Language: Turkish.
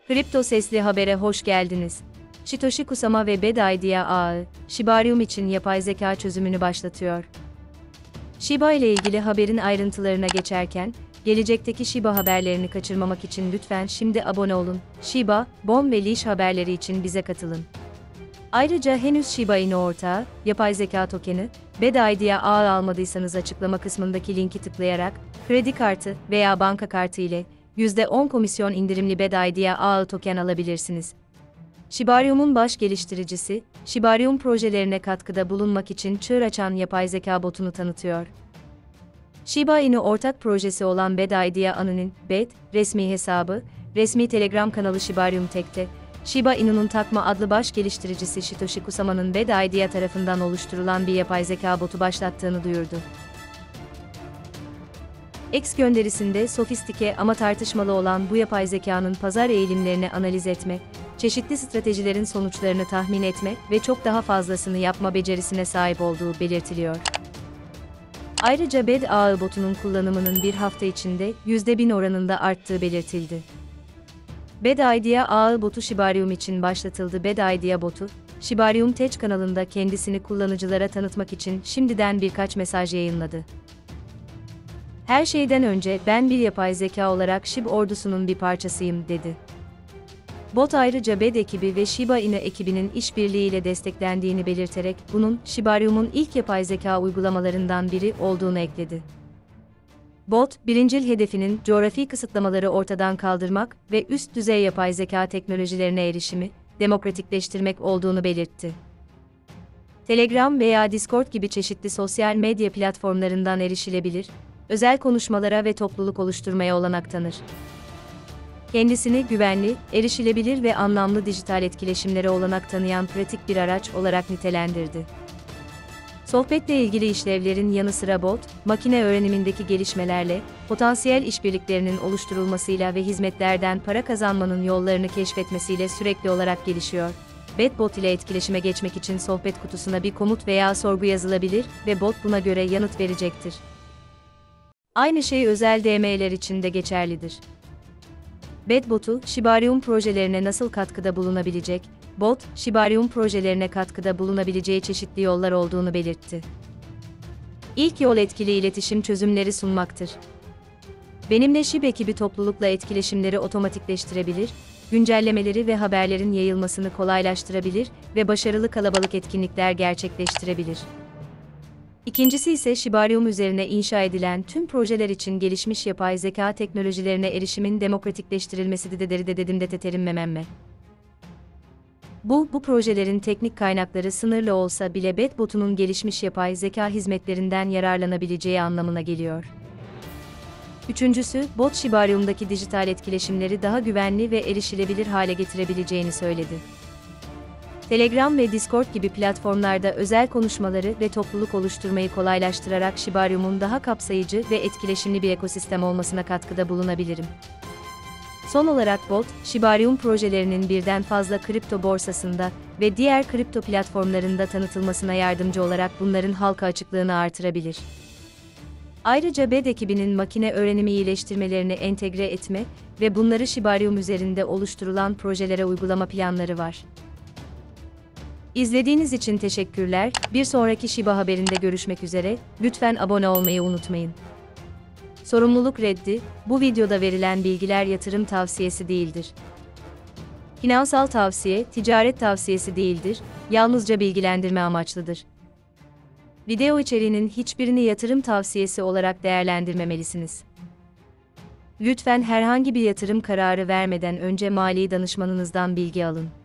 Kripto Sesli Haber'e hoş geldiniz. Satoshi Kusama ve Bad Idea ağı, Shibarium için yapay zeka çözümünü başlatıyor. Shiba ile ilgili haberin ayrıntılarına geçerken, gelecekteki Shiba haberlerini kaçırmamak için lütfen şimdi abone olun. Shiba, BOM ve Leash haberleri için bize katılın. Ayrıca henüz Shiba Inu ortağı, yapay zeka tokeni, Bad Idea ağı almadıysanız açıklama kısmındaki linki tıklayarak, kredi kartı veya banka kartı ile %10 komisyon indirimli Bad Idea ağı token alabilirsiniz. Shibarium'un baş geliştiricisi, Shibarium projelerine katkıda bulunmak için çığır açan yapay zeka botunu tanıtıyor. Shiba Inu ortak projesi olan Bad Idea Anu'nun BAD resmi hesabı, resmi Telegram kanalı Shibarium Tech'te, Shiba Inu'nun Takma adlı baş geliştiricisi Satoshi Kusama'nın Bad Idea tarafından oluşturulan bir yapay zeka botu başlattığını duyurdu. X gönderisinde sofistike ama tartışmalı olan bu yapay zekanın pazar eğilimlerini analiz etme, çeşitli stratejilerin sonuçlarını tahmin etme ve çok daha fazlasını yapma becerisine sahip olduğu belirtiliyor. Ayrıca Bad ağı botunun kullanımının bir hafta içinde %1000 oranında arttığı belirtildi. Bad Idea ağı botu Shibarium için başlatıldı. Bad Idea botu, Shibarium Tech kanalında kendisini kullanıcılara tanıtmak için şimdiden birkaç mesaj yayınladı. Her şeyden önce ben bir yapay zeka olarak SHIB ordusunun bir parçasıyım, dedi. Bot ayrıca BAD ekibi ve Shiba Inu ekibinin işbirliğiyle desteklendiğini belirterek bunun Shibarium'un ilk yapay zeka uygulamalarından biri olduğunu ekledi. Bot, birincil hedefinin coğrafi kısıtlamaları ortadan kaldırmak ve üst düzey yapay zeka teknolojilerine erişimi demokratikleştirmek olduğunu belirtti. Telegram veya Discord gibi çeşitli sosyal medya platformlarından erişilebilir, özel konuşmalara ve topluluk oluşturmaya olanak tanır. Kendisini güvenli, erişilebilir ve anlamlı dijital etkileşimlere olanak tanıyan pratik bir araç olarak nitelendirdi. Sohbetle ilgili işlevlerin yanı sıra bot, makine öğrenimindeki gelişmelerle, potansiyel işbirliklerinin oluşturulmasıyla ve hizmetlerden para kazanmanın yollarını keşfetmesiyle sürekli olarak gelişiyor. Bot ile etkileşime geçmek için sohbet kutusuna bir komut veya sorgu yazılabilir ve bot buna göre yanıt verecektir. Aynı şey özel DM'ler için de geçerlidir. Bad botu, Shibarium projelerine nasıl katkıda bulunabilecek? Bot, Shibarium projelerine katkıda bulunabileceği çeşitli yollar olduğunu belirtti. İlk yol etkili iletişim çözümleri sunmaktır. Benimle SHIB ekibi toplulukla etkileşimleri otomatikleştirebilir, güncellemeleri ve haberlerin yayılmasını kolaylaştırabilir ve başarılı kalabalık etkinlikler gerçekleştirebilir. İkincisi ise Shibarium üzerine inşa edilen tüm projeler için gelişmiş yapay zeka teknolojilerine erişimin demokratikleştirilmesi. Bu projelerin teknik kaynakları sınırlı olsa bile Bad botunun gelişmiş yapay zeka hizmetlerinden yararlanabileceği anlamına geliyor. Üçüncüsü, bot Shibarium'daki dijital etkileşimleri daha güvenli ve erişilebilir hale getirebileceğini söyledi. Telegram ve Discord gibi platformlarda özel konuşmaları ve topluluk oluşturmayı kolaylaştırarak Shibarium'un daha kapsayıcı ve etkileşimli bir ekosistem olmasına katkıda bulunabilirim. Son olarak bot, Shibarium projelerinin birden fazla kripto borsasında ve diğer kripto platformlarında tanıtılmasına yardımcı olarak bunların halka açıklığını artırabilir. Ayrıca BAD ekibinin makine öğrenimi iyileştirmelerini entegre etme ve bunları Shibarium üzerinde oluşturulan projelere uygulama planları var. İzlediğiniz için teşekkürler. Bir sonraki Shiba haberinde görüşmek üzere. Lütfen abone olmayı unutmayın. Sorumluluk reddi, bu videoda verilen bilgiler yatırım tavsiyesi değildir. Finansal tavsiye, ticaret tavsiyesi değildir, yalnızca bilgilendirme amaçlıdır. Video içeriğinin hiçbirini yatırım tavsiyesi olarak değerlendirmemelisiniz. Lütfen herhangi bir yatırım kararı vermeden önce mali danışmanınızdan bilgi alın.